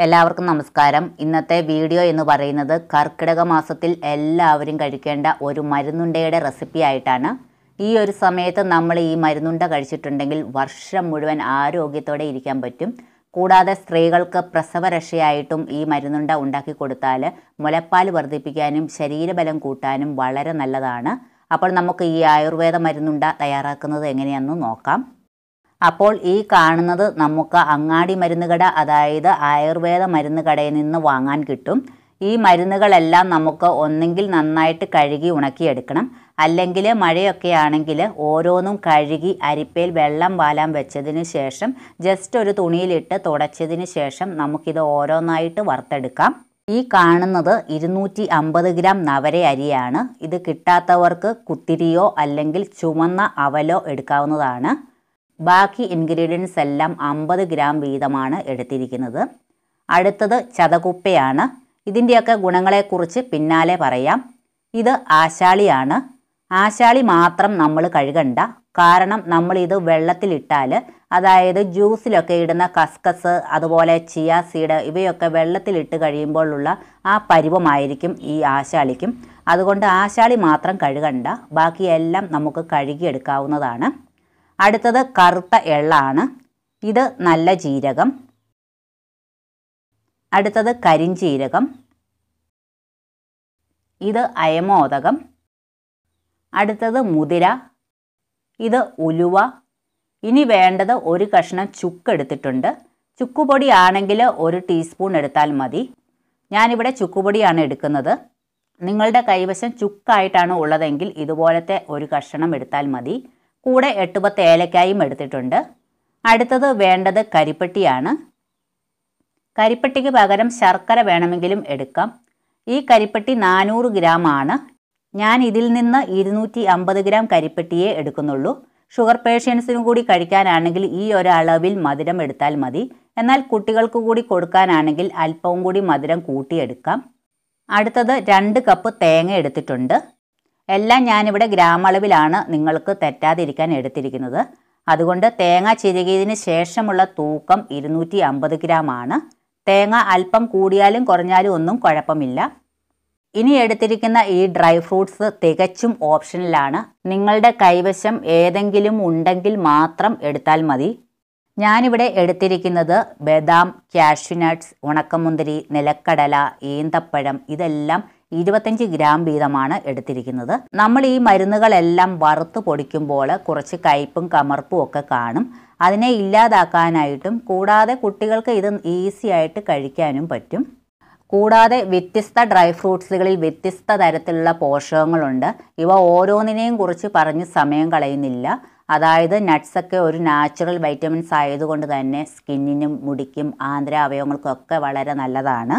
എല്ലാവർക്കും നമസ്കാരം. ഇന്നത്തെ വീഡിയോ എന്ന് പറയുന്നത് കർക്കിടക മാസത്തിൽ എല്ലാവരും കഴിക്കേണ്ട ഒരു മരുന്നുണ്ടയുടെ റെസിപ്പി ആയിട്ടാണ്. ഈ ഒരു സമയത്ത് നമ്മൾ ഈ മരുന്നുണ്ട കഴിച്ചിട്ടുണ്ടെങ്കിൽ വർഷം മുഴുവൻ ആരോഗ്യത്തോടെ ഇരിക്കാൻ പറ്റും. കൂടാതെ സ്ത്രീകൾക്ക് പ്രസവരക്ഷയായിട്ടും ഈ മരുന്നുണ്ട ഉണ്ടാക്കി കൊടുത്താൽ മുലപ്പാൽ വർദ്ധിപ്പിക്കാനും ശരീരബലം കൂട്ടാനും വളരെ നല്ലതാണ്. അപ്പോൾ നമുക്ക് ഈ ആയുർവേദ മരുന്നുണ്ട തയ്യാറാക്കുന്നത് എങ്ങനെയാണെന്ന് നോക്കാം. അപ്പോൾ ഈ കാണുന്നത് നമുക്ക് അങ്ങാടി മരുന്ന് കട, അതായത് ആയുർവേദ മരുന്ന് കടയിൽ നിന്ന് വാങ്ങാൻ കിട്ടും. ഈ മരുന്നുകളെല്ലാം നമുക്ക് ഒന്നെങ്കിൽ നന്നായിട്ട് കഴുകി ഉണക്കിയെടുക്കണം, അല്ലെങ്കിൽ മഴയൊക്കെ ആണെങ്കിൽ ഓരോന്നും കഴുകി അരിപ്പയിൽ വെള്ളം വാലാൻ വെച്ചതിന് ശേഷം ജസ്റ്റ് ഒരു തുണിയിലിട്ട് തുടച്ചതിന് ശേഷം നമുക്കിത് ഓരോന്നായിട്ട് വറുത്തെടുക്കാം. ഈ കാണുന്നത് 250 ഗ്രാം നവര അരിയാണ്. ഇത് കിട്ടാത്തവർക്ക് കുത്തിരിയോ അല്ലെങ്കിൽ ചുവന്ന അവലോ എടുക്കാവുന്നതാണ്. ബാക്കി ഇൻഗ്രീഡിയൻസ് എല്ലാം 50 ഗ്രാം വീതമാണ് എടുത്തിരിക്കുന്നത്. അടുത്തത് ചതകുപ്പയാണ്. ഇതിൻ്റെയൊക്കെ ഗുണങ്ങളെക്കുറിച്ച് പിന്നാലെ പറയാം. ഇത് ആശാളിയാണ്. ആശാളി മാത്രം നമ്മൾ കഴുകണ്ട, കാരണം നമ്മളിത് വെള്ളത്തിലിട്ടാൽ, അതായത് ജ്യൂസിലൊക്കെ ഇടുന്ന കസ്കസ് അതുപോലെ ചിയ സീഡ് ഇവയൊക്കെ വെള്ളത്തിലിട്ട് കഴിയുമ്പോഴുള്ള ആ പരുവമായിരിക്കും ഈ ആശാളിക്കും. അതുകൊണ്ട് ആശാളി മാത്രം കഴുകണ്ട, ബാക്കിയെല്ലാം നമുക്ക് കഴുകിയെടുക്കാവുന്നതാണ്. അടുത്തത് കറുത്ത എള്ളാണ്. ഇത് നല്ല ജീരകം. അടുത്തത് കരിഞ്ജീരകം. ഇത് അയമോദകം. അടുത്തത് മുതിര. ഇത് ഉലുവ. ഇനി വേണ്ടത് ഒരു കഷ്ണം ചുക്ക് എടുത്തിട്ടുണ്ട്. ചുക്കുപൊടി ആണെങ്കിൽ 1 ടീസ്പൂൺ എടുത്താൽ മതി. ഞാനിവിടെ ചുക്കുപൊടിയാണ് എടുക്കുന്നത്. നിങ്ങളുടെ കൈവശം ചുക്കായിട്ടാണ് ഉള്ളതെങ്കിൽ ഇതുപോലത്തെ ഒരു കഷ്ണം എടുത്താൽ മതി. കൂടെ 8-10 ഏലക്കായും എടുത്തിട്ടുണ്ട്. അടുത്തത് വേണ്ടത് കരിപ്പട്ടിയാണ്. കരിപ്പട്ടിക്ക് പകരം ശർക്കര വേണമെങ്കിലും എടുക്കാം. ഈ കരിപ്പട്ടി 400 ഗ്രാം ആണ്. ഞാൻ ഇതിൽ നിന്ന് 250 ഗ്രാം കരിപ്പട്ടിയെ എടുക്കുന്നുള്ളൂ. ഷുഗർ പേഷ്യൻസിനും കൂടി കഴിക്കാനാണെങ്കിൽ ഈ ഒരു അളവിൽ മധുരം എടുത്താൽ മതി. എന്നാൽ കുട്ടികൾക്ക് കൂടി കൊടുക്കാനാണെങ്കിൽ അല്പവും കൂടി മധുരം കൂട്ടിയെടുക്കാം. അടുത്തത് 2 കപ്പ് തേങ്ങ എടുത്തിട്ടുണ്ട്. എല്ലാം ഞാനിവിടെ ഗ്രാം അളവിലാണ് നിങ്ങൾക്ക് തെറ്റാതിരിക്കാൻ എടുത്തിരിക്കുന്നത്. അതുകൊണ്ട് തേങ്ങ ചിരകിയതിന് ശേഷമുള്ള തൂക്കം 250 ഗ്രാം ആണ്. തേങ്ങ അല്പം കൂടിയാലും കുറഞ്ഞാലും ഒന്നും കുഴപ്പമില്ല. ഇനി എടുത്തിരിക്കുന്ന ഈ ഡ്രൈ ഫ്രൂട്ട്സ് തികച്ചും ഓപ്ഷനിലാണ്. നിങ്ങളുടെ കൈവശം ഏതെങ്കിലും ഉണ്ടെങ്കിൽ മാത്രം എടുത്താൽ മതി. ഞാനിവിടെ എടുത്തിരിക്കുന്നത് ബദാം, കാഷ്യൂനട്ട്സ്, ഉണക്കമുന്തിരി, നിലക്കടല, ഈന്തപ്പഴം ഇതെല്ലാം 25 ഗ്രാം വീതമാണ് എടുത്തിരിക്കുന്നത്. നമ്മൾ ഈ മരുന്നുകളെല്ലാം വറുത്ത് പൊടിക്കുമ്പോൾ കുറച്ച് കയ്പും കമർപ്പും ഒക്കെ കാണും. അതിനെ ഇല്ലാതാക്കാനായിട്ടും കൂടാതെ കുട്ടികൾക്ക് ഇത് ഈസി ആയിട്ട് കഴിക്കാനും പറ്റും. കൂടാതെ വ്യത്യസ്ത ഡ്രൈ ഫ്രൂട്ട്സുകളിൽ വ്യത്യസ്ത തരത്തിലുള്ള പോഷകങ്ങളുണ്ട്. ഇവ ഓരോന്നിനെയും കുറിച്ച് പറഞ്ഞ് സമയം കളയുന്നില്ല. അതായത് നട്ട്സൊക്കെ ഒരു നാച്ചുറൽ വൈറ്റമിൻസ് ആയതുകൊണ്ട് തന്നെ സ്കിന്നിനും മുടിക്കും ആന്തര അവയവങ്ങൾക്കൊക്കെ വളരെ നല്ലതാണ്.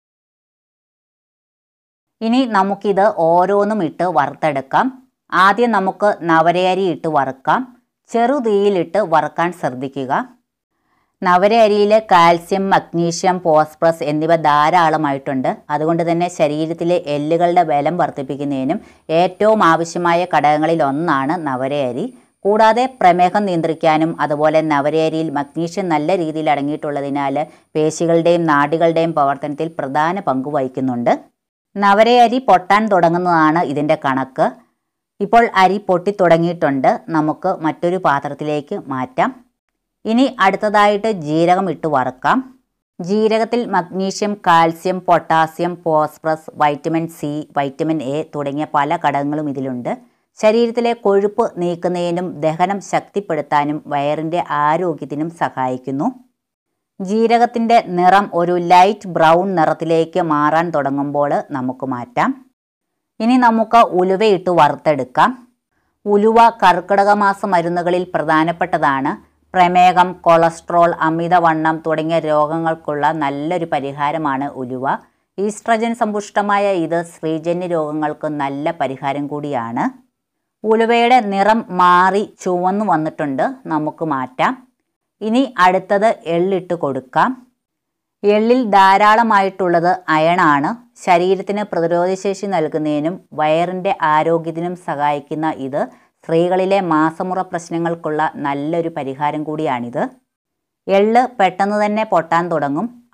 ഇനി നമുക്കിത് ഓരോന്നും ഇട്ട് വറുത്തെടുക്കാം. ആദ്യം നമുക്ക് നവരയരി ഇട്ട് വറുക്കാം. ചെറുതീയിലിട്ട് വറുക്കാൻ ശ്രദ്ധിക്കുക. നവരയരിയിലെ കാൽസ്യം, മഗ്നീഷ്യം, ഫോസ്ഫറസ് എന്നിവ ധാരാളമായിട്ടുണ്ട്. അതുകൊണ്ട് തന്നെ ശരീരത്തിലെ എല്ലുകളുടെ ബലം വർദ്ധിപ്പിക്കുന്നതിനും ഏറ്റവും ആവശ്യമായ ഘടകങ്ങളിൽ ഒന്നാണ് നവരയരി. കൂടാതെ പ്രമേഹം നിയന്ത്രിക്കാനും അതുപോലെ നവരയരിയിൽ മഗ്നീഷ്യം നല്ല രീതിയിൽ അടങ്ങിയിട്ടുള്ളതിനാൽ പേശികളുടെയും നാഡികളുടെയും പ്രവർത്തനത്തിൽ പ്രധാന പങ്ക് വഹിക്കുന്നുണ്ട്. നവരയരി പൊട്ടാൻ തുടങ്ങുന്നതാണ് ഇതിൻ്റെ കണക്ക്. ഇപ്പോൾ അരി പൊട്ടി തുടങ്ങിയിട്ടുണ്ട്. നമുക്ക് മറ്റൊരു പാത്രത്തിലേക്ക് മാറ്റാം. ഇനി അടുത്തതായിട്ട് ജീരകം ഇട്ട് വറുക്കാം. ജീരകത്തിൽ magnesium, calcium, potassium, phosphorus, vitamin C, vitamin A തുടങ്ങിയ പല ഘടകങ്ങളും ഇതിലുണ്ട്. ശരീരത്തിലെ കൊഴുപ്പ് നീക്കുന്നതിനും ദഹനം ശക്തിപ്പെടുത്താനും വയറിൻ്റെ ആരോഗ്യത്തിനും സഹായിക്കുന്നു. ജീരകത്തിൻ്റെ നിറം ഒരു ലൈറ്റ് ബ്രൗൺ നിറത്തിലേക്ക് മാറാൻ തുടങ്ങുമ്പോൾ നമുക്ക് മാറ്റാം. ഇനി നമുക്ക് ഉലുവയിട്ട് വറുത്തെടുക്കാം. ഉലുവ കർക്കിടക മാസ മരുന്നുകളിൽ പ്രധാനപ്പെട്ടതാണ്. പ്രമേഹം, കൊളസ്ട്രോൾ, അമിതവണ്ണം തുടങ്ങിയ രോഗങ്ങൾക്കുള്ള നല്ലൊരു പരിഹാരമാണ് ഉലുവ. ഈസ്ട്രജൻ സമ്പുഷ്ടമായ ഇത് സ്ത്രീജന്യ രോഗങ്ങൾക്ക് നല്ല പരിഹാരം കൂടിയാണ്. ഉലുവയുടെ നിറം മാറി ചുവന്നു വന്നിട്ടുണ്ട്. നമുക്ക് മാറ്റാം. ഇനി അടുത്തത് എള്ളിട്ട് കൊടുക്കാം. എള്ളിൽ ധാരാളമായിട്ടുള്ളത് അയണാണ്. ശരീരത്തിന് പ്രതിരോധശേഷി നൽകുന്നതിനും വയറിൻ്റെ ആരോഗ്യത്തിനും സഹായിക്കുന്ന ഇത് സ്ത്രീകളിലെ മാസമുറ പ്രശ്നങ്ങൾക്കുള്ള നല്ലൊരു പരിഹാരം കൂടിയാണിത്. എള്ള് പെട്ടെന്ന് തന്നെ പൊട്ടാൻ തുടങ്ങും.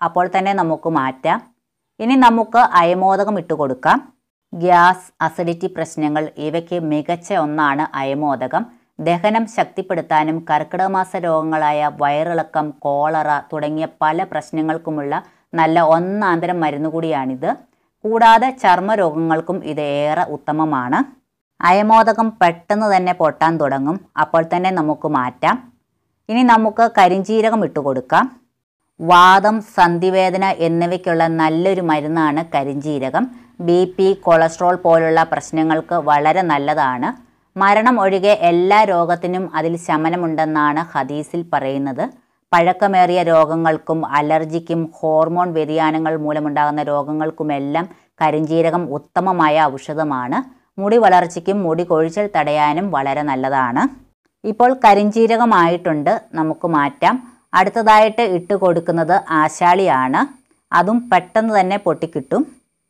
അപ്പോൾ തന്നെ നമുക്ക് മാറ്റാം. ഇനി നമുക്ക് അയമോദകം ഇട്ട് കൊടുക്കാം. ഗ്യാസ്, അസിഡിറ്റി പ്രശ്നങ്ങൾ ഇവയ്ക്ക് മികച്ച ഒന്നാണ് അയമോദകം. ദഹനം ശക്തിപ്പെടുത്താനും കർക്കിടകമാസ രോഗങ്ങളായ വയറിളക്കം, കോളറ തുടങ്ങിയ പല പ്രശ്നങ്ങൾക്കുമുള്ള നല്ല ഒന്നാന്തരം മരുന്നുകൂടിയാണിത്. കൂടാതെ ചർമ്മരോഗങ്ങൾക്കും ഇത് ഏറെ ഉത്തമമാണ്. അയമോദകം പെട്ടെന്ന് തന്നെ പൊട്ടാൻ തുടങ്ങും, അപ്പോൾ തന്നെ നമുക്ക് മാറ്റാം. ഇനി നമുക്ക് കരിഞ്ജീരകം ഇട്ട് കൊടുക്കാം. വാതം, സന്ധിവേദന എന്നിവയ്ക്കുള്ള നല്ലൊരു മരുന്നാണ് കരിഞ്ജീരകം. BP, കൊളസ്ട്രോൾ പോലുള്ള പ്രശ്നങ്ങൾക്ക് വളരെ നല്ലതാണ്. മരണം ഒഴികെ എല്ലാ രോഗത്തിനും അതിൽ ശമനമുണ്ടെന്നാണ് ഹദീസിൽ പറയുന്നത്. പഴക്കമേറിയ രോഗങ്ങൾക്കും അലർജിക്കും ഹോർമോൺ വ്യതിയാനങ്ങൾ മൂലമുണ്ടാകുന്ന രോഗങ്ങൾക്കുമെല്ലാം കരിഞ്ജീരകം ഉത്തമമായ ഔഷധമാണ്. മുടി വളർച്ചയ്ക്കും മുടി കൊഴിച്ചൽ തടയാനും വളരെ നല്ലതാണ്. ഇപ്പോൾ കരിഞ്ജീരകമായിട്ടുണ്ട്, നമുക്ക് മാറ്റാം. അടുത്തതായിട്ട് ഇട്ട് കൊടുക്കുന്നത് ആശാളിയാണ്. അതും പെട്ടെന്ന് തന്നെ പൊട്ടിക്കിട്ടും.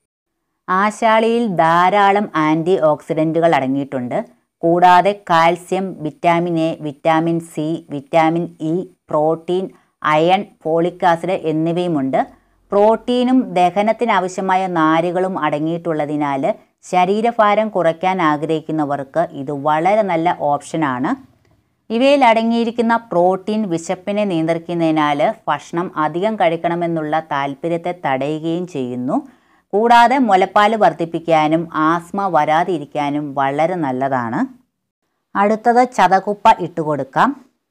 ആശാളിയിൽ ധാരാളം ആൻറ്റി ഓക്സിഡൻറ്റുകൾ അടങ്ങിയിട്ടുണ്ട്. കൂടാതെ calcium, vitamin A, vitamin C, vitamin E, protein, iron, folic acid എന്നിവയുമുണ്ട്. പ്രോട്ടീനും ദഹനത്തിനാവശ്യമായ നാരുകളും അടങ്ങിയിട്ടുള്ളതിനാൽ ശരീരഭാരം കുറയ്ക്കാൻ ആഗ്രഹിക്കുന്നവർക്ക് ഇത് വളരെ നല്ല ഓപ്ഷനാണ്. ഇവയിൽ അടങ്ങിയിരിക്കുന്ന പ്രോട്ടീൻ വിശപ്പിനെ നിയന്ത്രിക്കുന്നതിനാൽ ഭക്ഷണം അധികം കഴിക്കണമെന്നുള്ള താല്പര്യത്തെ തടയുകയും ചെയ്യുന്നു. കൂടാതെ മുലപ്പാൽ വർദ്ധിപ്പിക്കാനും ആസ്മ വരാതിരിക്കാനും വളരെ നല്ലതാണ്. അടുത്തത് ചതകുപ്പ ഇട്ട് കൊടുക്കാം.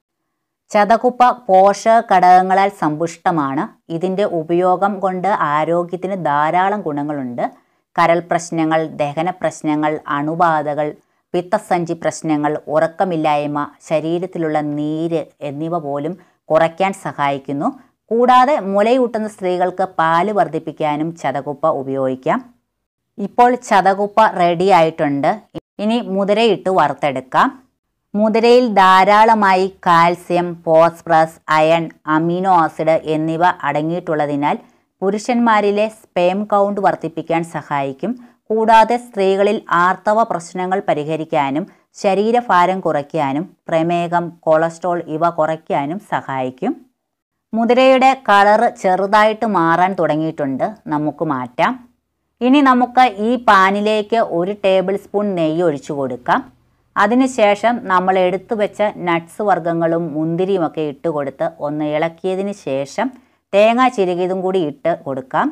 ചതകുപ്പ പോഷക ഘടകങ്ങളാൽ സമ്പുഷ്ടമാണ്. ഇതിൻ്റെ ഉപയോഗം കൊണ്ട് ആരോഗ്യത്തിന് ധാരാളം ഗുണങ്ങളുണ്ട്. കരൾ പ്രശ്നങ്ങൾ, ദഹന പ്രശ്നങ്ങൾ, അണുബാധകൾ, പിത്തസഞ്ചി പ്രശ്നങ്ങൾ, ഉറക്കമില്ലായ്മ, ശരീരത്തിലുള്ള നീര് എന്നിവ പോലും കുറയ്ക്കാൻ സഹായിക്കുന്നു. കൂടാതെ മുലയൂട്ടുന്ന സ്ത്രീകൾക്ക് പാല് വർദ്ധിപ്പിക്കാനും ചതകുപ്പ ഉപയോഗിക്കാം. ഇപ്പോൾ ചതകുപ്പ റെഡി ആയിട്ടുണ്ട്. ഇനി മുതിരയിട്ട് വറുത്തെടുക്കാം. മുതിരയിൽ ധാരാളമായി calcium, phosphorus, iron, amino acid എന്നിവ അടങ്ങിയിട്ടുള്ളതിനാൽ പുരുഷന്മാരിലെ സ്പേം കൗണ്ട് വർദ്ധിപ്പിക്കാൻ സഹായിക്കും. കൂടാതെ സ്ത്രീകളിൽ ആർത്തവ പ്രശ്നങ്ങൾ പരിഹരിക്കാനും ശരീരഭാരം കുറയ്ക്കാനും പ്രമേഹം, കൊളസ്ട്രോൾ ഇവ കുറയ്ക്കാനും സഹായിക്കും. മുതിരയുടെ കളറ് ചെറുതായിട്ട് മാറാൻ തുടങ്ങിയിട്ടുണ്ട്, നമുക്ക് മാറ്റാം. ഇനി നമുക്ക് ഈ പാനിലേക്ക് 1 ടേബിൾ സ്പൂൺ നെയ്യ് ഒഴിച്ചു കൊടുക്കാം. അതിനുശേഷം നമ്മൾ എടുത്തു വെച്ച നട്ട്സ് വർഗ്ഗങ്ങളും മുന്തിരിയുമൊക്കെ ഇട്ട് കൊടുത്ത് ഒന്ന് ഇളക്കിയതിന് ശേഷം തേങ്ങ ചിരകിയതും കൂടി ഇട്ട് കൊടുക്കാം.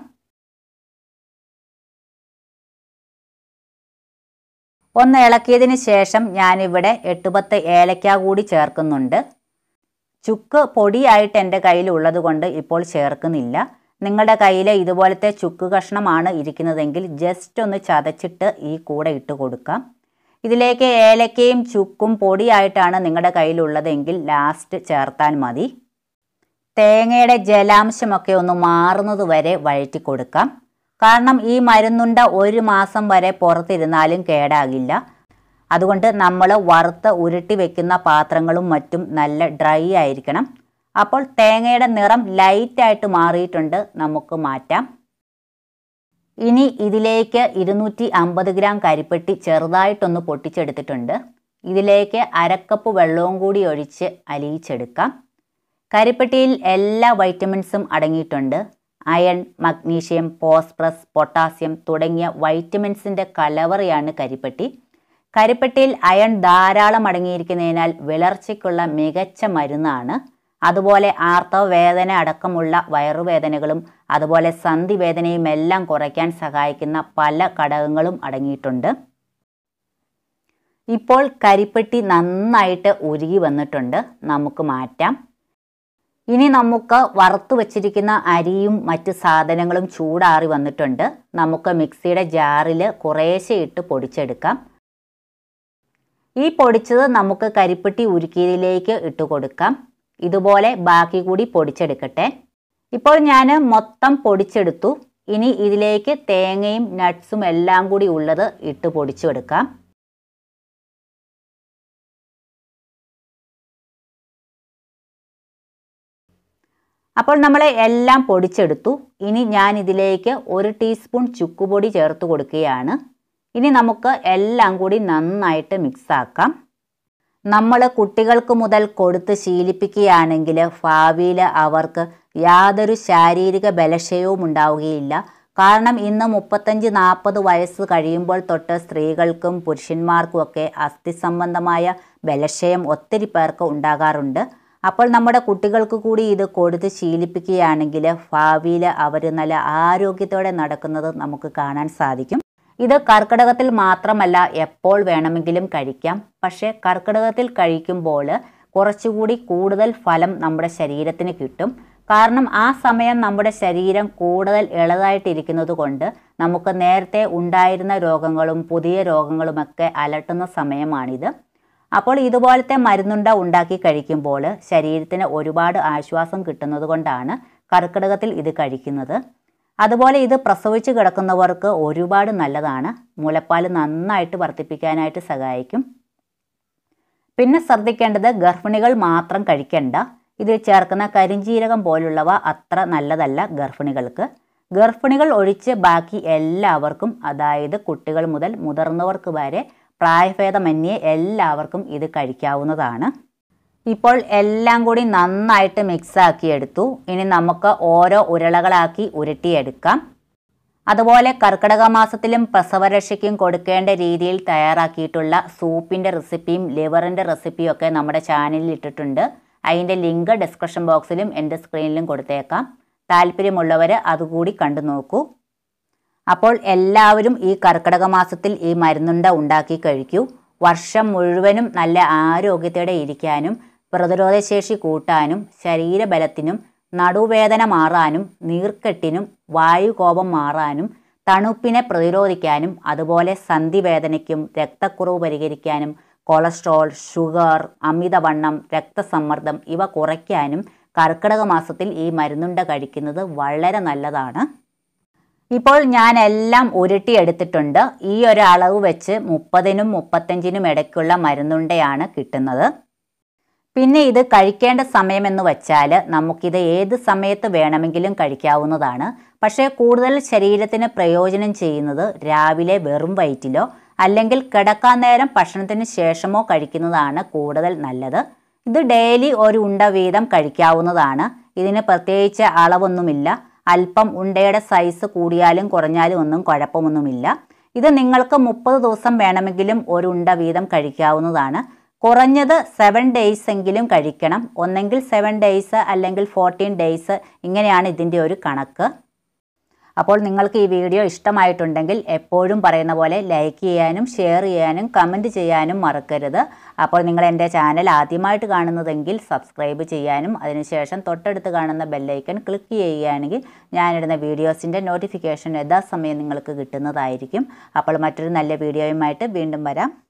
ഒന്ന് ഇളക്കിയതിന് ശേഷം ഞാനിവിടെ 8-10 ഏലക്ക കൂടി ചേർക്കുന്നുണ്ട്. ചുക്ക് പൊടിയായിട്ട് എൻ്റെ കയ്യിലുള്ളത് കൊണ്ട് ഇപ്പോൾ ചേർക്കുന്നില്ല. നിങ്ങളുടെ കയ്യിൽ ഇതുപോലത്തെ ചുക്ക് കഷ്ണമാണ് ഇരിക്കുന്നതെങ്കിൽ ജസ്റ്റ് ഒന്ന് ചതച്ചിട്ട് ഈ കൂടെ ഇട്ട് കൊടുക്കാം. ഇതിലേക്ക് ഏലക്കയും ചുക്കും പൊടിയായിട്ടാണ് നിങ്ങളുടെ കയ്യിലുള്ളതെങ്കിൽ ലാസ്റ്റ് ചേർത്താൽ മതി. തേങ്ങയുടെ ജലാംശമൊക്കെ ഒന്ന് മാറുന്നത് വരെ വഴറ്റി കൊടുക്കാം. കാരണം ഈ മരുന്നുണ്ട 1 മാസം വരെ പുറത്തിരുന്നാലും കേടാകില്ല. അതുകൊണ്ട് നമ്മൾ വറുത്ത് ഉരുട്ടി വെക്കുന്ന പാത്രങ്ങളും മറ്റും നല്ല ഡ്രൈ ആയിരിക്കണം. അപ്പോൾ തേങ്ങയുടെ നിറം ലൈറ്റായിട്ട് മാറിയിട്ടുണ്ട്, നമുക്ക് മാറ്റാം. ഇനി ഇതിലേക്ക് 250 ഗ്രാം കരിപ്പെട്ടി ചെറുതായിട്ടൊന്ന് പൊട്ടിച്ചെടുത്തിട്ടുണ്ട്. ഇതിലേക്ക് 1/2 കപ്പ് വെള്ളവും കൂടി ഒഴിച്ച് അലിയിച്ചെടുക്കാം. കരിപ്പെട്ടിയിൽ എല്ലാ വൈറ്റമിൻസും അടങ്ങിയിട്ടുണ്ട്. അയൺ, മഗ്നീഷ്യം, ഫോസ്ഫറസ്, പൊട്ടാസ്യം തുടങ്ങിയ വൈറ്റമിൻസിൻ്റെ കലവറയാണ് കരിപ്പെട്ടി. കരിപ്പെട്ടിയിൽ അയൺ ധാരാളം അടങ്ങിയിരിക്കുന്നതിനാൽ വിളർച്ചയ്ക്കുള്ള മികച്ച മരുന്നാണ്. അതുപോലെ ആർത്തവ വേദന അടക്കമുള്ള വയറുവേദനകളും അതുപോലെ സന്ധിവേദനയും എല്ലാം കുറയ്ക്കാൻ സഹായിക്കുന്ന പല ഘടകങ്ങളും അടങ്ങിയിട്ടുണ്ട്. ഇപ്പോൾ കരിപ്പെട്ടി നന്നായിട്ട് ഉരുകി വന്നിട്ടുണ്ട്, നമുക്ക് മാറ്റാം. ഇനി നമുക്ക് വറുത്തു വച്ചിരിക്കുന്ന അരിയും മറ്റ് സാധനങ്ങളും ചൂടാറി വന്നിട്ടുണ്ട്. നമുക്ക് മിക്സിയുടെ ജാറിൽ കുറേശ്ശെ ഇട്ട് പൊടിച്ചെടുക്കാം. ഈ പൊടിച്ചത് നമുക്ക് കരിപ്പെട്ടി ഉരുക്കിയതിലേക്ക് ഇട്ട് കൊടുക്കാം. ഇതുപോലെ ബാക്കി കൂടി പൊടിച്ചെടുക്കട്ടെ. ഇപ്പോൾ ഞാൻ മൊത്തം പൊടിച്ചെടുത്തു. ഇനി ഇതിലേക്ക് തേങ്ങയും നട്ട്സും എല്ലാം കൂടി ഉള്ളത് ഇട്ട് പൊടിച്ചെടുക്കാം. അപ്പോൾ നമ്മൾ എല്ലാം പൊടിച്ചെടുത്തു. ഇനി ഞാൻ ഇതിലേക്ക് 1 ടീസ്പൂൺ ചുക്കുപൊടി ചേർത്ത് കൊടുക്കുകയാണ്. ഇനി നമുക്ക് എല്ലാം കൂടി നന്നായിട്ട് മിക്സ് ആക്കാം. നമ്മൾ കുട്ടികൾക്ക് മുതൽ കൊടുത്ത് ശീലിപ്പിക്കുകയാണെങ്കിൽ ഭാവിയിൽ അവർക്ക് യാതൊരു ശാരീരിക ബലക്ഷയവും ഉണ്ടാവുകയില്ല. കാരണം ഇന്ന് 35-40 വയസ്സ് കഴിയുമ്പോൾ തൊട്ട് സ്ത്രീകൾക്കും പുരുഷന്മാർക്കുമൊക്കെ അസ്ഥി സംബന്ധമായ ബലക്ഷയം ഒത്തിരി പേർക്ക് ഉണ്ടാകാറുണ്ട്. അപ്പോൾ നമ്മുടെ കുട്ടികൾക്ക് കൂടി ഇത് കൊടുത്ത് ശീലിപ്പിക്കുകയാണെങ്കിൽ ഭാവിയിൽ അവർ നല്ല ആരോഗ്യത്തോടെ നടക്കുന്നത് നമുക്ക് കാണാൻ സാധിക്കും. ഇത് കർക്കിടകത്തിൽ മാത്രമല്ല, എപ്പോൾ വേണമെങ്കിലും കഴിക്കാം. പക്ഷേ കർക്കിടകത്തിൽ കഴിക്കുമ്പോൾ കുറച്ചുകൂടി കൂടുതൽ ഫലം നമ്മുടെ ശരീരത്തിന് കിട്ടും. കാരണം ആ സമയം നമ്മുടെ ശരീരം കൂടുതൽ ഇളതായിട്ടിരിക്കുന്നത് കൊണ്ട് നമുക്ക് നേരത്തെ ഉണ്ടായിരുന്ന രോഗങ്ങളും പുതിയ രോഗങ്ങളുമൊക്കെ അലട്ടുന്ന സമയമാണിത്. അപ്പോൾ ഇതുപോലത്തെ മരുന്നുണ്ട ഉണ്ടാക്കി കഴിക്കുമ്പോൾ ശരീരത്തിന് ഒരുപാട് ആശ്വാസം കിട്ടുന്നത് കൊണ്ടാണ് കർക്കിടകത്തിൽ ഇത് കഴിക്കുന്നത്. അതുപോലെ ഇത് പ്രസവിച്ച് കിടക്കുന്നവർക്ക് ഒരുപാട് നല്ലതാണ്. മുലപ്പാൽ നന്നായിട്ട് വർദ്ധിപ്പിക്കാനായിട്ട് സഹായിക്കും. പിന്നെ ശ്രദ്ധിക്കേണ്ടത് ഗർഭിണികൾ മാത്രം കഴിക്കേണ്ട. ഇതിൽ ചേർക്കുന്ന കരിഞ്ജീരകം പോലുള്ളവ അത്ര നല്ലതല്ല ഗർഭിണികൾക്ക്. ഗർഭിണികൾ ഒഴിച്ച് ബാക്കി എല്ലാവർക്കും, അതായത് കുട്ടികൾ മുതൽ മുതിർന്നവർക്ക് വരെ പ്രായഭേദമന്യേ എല്ലാവർക്കും ഇത് കഴിക്കാവുന്നതാണ്. ഇപ്പോൾ എല്ലാം കൂടി നന്നായിട്ട് മിക്സാക്കി എടുത്തു. ഇനി നമുക്ക് ഓരോ ഉരുളകളാക്കി ഉരുട്ടിയെടുക്കാം. അതുപോലെ കർക്കിടക മാസത്തിലും പ്രസവരക്ഷയ്ക്കും കൊടുക്കേണ്ട രീതിയിൽ തയ്യാറാക്കിയിട്ടുള്ള സൂപ്പിൻ്റെ റെസിപ്പിയും ലിവറിൻ്റെ റെസിപ്പിയും ഒക്കെ നമ്മുടെ ചാനലിൽ ഇട്ടിട്ടുണ്ട്. അതിൻ്റെ ലിങ്ക് ഡിസ്ക്രിപ്ഷൻ ബോക്സിലും എൻ്റെ സ്ക്രീനിലും കൊടുത്തേക്കാം. താല്പര്യമുള്ളവർ അതുകൂടി കണ്ടു നോക്കൂ. അപ്പോൾ എല്ലാവരും ഈ കർക്കിടക മാസത്തിൽ ഈ മരുന്നുണ്ട ഉണ്ടാക്കി കഴിക്കൂ. വർഷം മുഴുവനും നല്ല ആരോഗ്യത്തോടെ ഇരിക്കാനും പ്രതിരോധശേഷി കൂട്ടാനും ശരീരബലത്തിനും നടുവേദന മാറാനും നീർക്കെട്ടിനും വായുകോപം മാറാനും തണുപ്പിനെ പ്രതിരോധിക്കാനും അതുപോലെ സന്ധിവേദനയ്ക്കും രക്തക്കുറവ് പരിഹരിക്കാനും കൊളസ്ട്രോൾ, ഷുഗർ, അമിതവണ്ണം, രക്തസമ്മർദ്ദം ഇവ കുറയ്ക്കാനും കർക്കിടക മാസത്തിൽ ഈ മരുന്നുണ്ട കഴിക്കുന്നത് വളരെ നല്ലതാണ്. ഇപ്പോൾ ഞാൻ എല്ലാം ഉരുട്ടിയെടുത്തിട്ടുണ്ട്. ഈ ഒരു അളവ് വെച്ച് 30-നും 35-നും ഇടയ്ക്കുള്ള മരുന്നുണ്ടയാണ് കിട്ടുന്നത്. പിന്നെ ഇത് കഴിക്കേണ്ട സമയമെന്ന് വെച്ചാൽ നമുക്കിത് ഏത് സമയത്ത് വേണമെങ്കിലും കഴിക്കാവുന്നതാണ്. പക്ഷേ കൂടുതൽ ശരീരത്തിന് പ്രയോജനം ചെയ്യുന്നത് രാവിലെ വെറും വയറ്റിലോ അല്ലെങ്കിൽ കിടക്കാൻ നേരം ഭക്ഷണത്തിന് ശേഷമോ കഴിക്കുന്നതാണ് കൂടുതൽ നല്ലത്. ഇത് ഡെയിലി ഒരു ഉണ്ട വീതം കഴിക്കാവുന്നതാണ്. ഇതിന് പ്രത്യേകിച്ച് അളവൊന്നുമില്ല. അല്പം ഉണ്ടയുടെ സൈസ് കൂടിയാലും കുറഞ്ഞാലും ഒന്നും കുഴപ്പമൊന്നുമില്ല. ഇത് നിങ്ങൾക്ക് 30 ദിവസം വേണമെങ്കിലും ഒരു ഉണ്ട വീതം കഴിക്കാവുന്നതാണ്. കുറഞ്ഞത് 7 ഡേയ്സ് എങ്കിലും കഴിക്കണം. ഒന്നെങ്കിൽ 7 ഡേയ്സ് അല്ലെങ്കിൽ 14 ഡേയ്സ്, ഇങ്ങനെയാണ് ഇതിൻ്റെ ഒരു കണക്ക്. അപ്പോൾ നിങ്ങൾക്ക് ഈ വീഡിയോ ഇഷ്ടമായിട്ടുണ്ടെങ്കിൽ എപ്പോഴും പറയുന്ന പോലെ ലൈക്ക് ചെയ്യാനും ഷെയർ ചെയ്യാനും കമൻറ്റ് ചെയ്യാനും മറക്കരുത്. അപ്പോൾ നിങ്ങൾ എൻ്റെ ചാനൽ ആദ്യമായിട്ട് കാണുന്നതെങ്കിൽ സബ്സ്ക്രൈബ് ചെയ്യാനും അതിനുശേഷം തൊട്ടടുത്ത് കാണുന്ന ബെല്ലൈക്കൺ ക്ലിക്ക് ചെയ്യുകയാണെങ്കിൽ ഞാനിടുന്ന വീഡിയോസിൻ്റെ നോട്ടിഫിക്കേഷൻ യഥാസമയം നിങ്ങൾക്ക് കിട്ടുന്നതായിരിക്കും. അപ്പോൾ മറ്റൊരു നല്ല വീഡിയോയുമായിട്ട് വീണ്ടും വരാം.